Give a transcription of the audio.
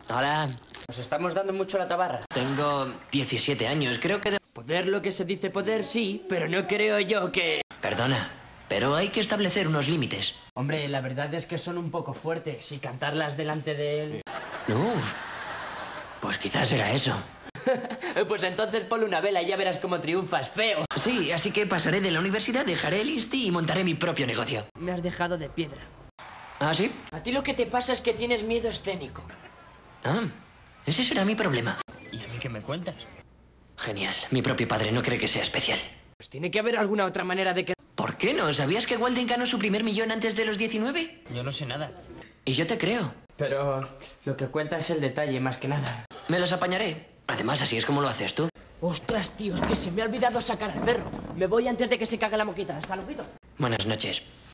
Hola, Nos estamos dando mucho la tabarra. tengo 17 años. Creo que... Poder lo que se dice poder, sí, pero no creo yo que... Perdona, pero hay que establecer unos límites. Hombre, la verdad es que son un poco fuertes y cantarlas delante de él... Uf, pues quizás era eso. Pues entonces ponle una vela y ya verás cómo triunfas, feo. Sí, así que pasaré de la universidad, dejaré el ISTI y montaré mi propio negocio. Me has dejado de piedra. ¿Ah, sí? A ti lo que te pasa es que tienes miedo escénico. Ah, ese será mi problema. ¿Y a mí qué me cuentas? Genial, mi propio padre no cree que sea especial. Pues tiene que haber alguna otra manera de que... ¿Por qué no? ¿Sabías que Walden ganó su primer millón antes de los 19? Yo no sé nada. Y yo te creo. Pero lo que cuenta es el detalle, más que nada. Me los apañaré. Además, así es como lo haces tú. Ostras, tío, es que se me ha olvidado sacar al perro. Me voy antes de que se cague la moquita. Hasta luego. Buenas noches.